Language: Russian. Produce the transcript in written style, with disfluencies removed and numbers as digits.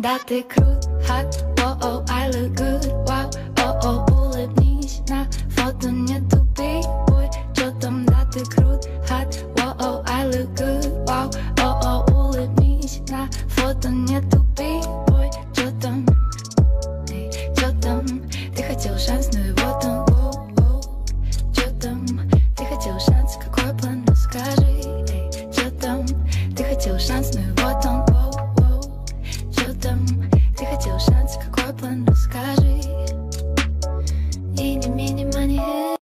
Да, ты крут, hot, oh, I look good, wow, oh, улыбнись, на фото не тупи, ой, чё там, да, ты крут, hot, oh, I look good, wow, oh, улыбнись, на фото не тупи, ой, чё там, ты хотел шанс, но его там, чё там, ты хотел шанс, какой план, расскажи, чё там, ты хотел шанс, но его там, чё там, ты хотел шанс, какой план, расскажи.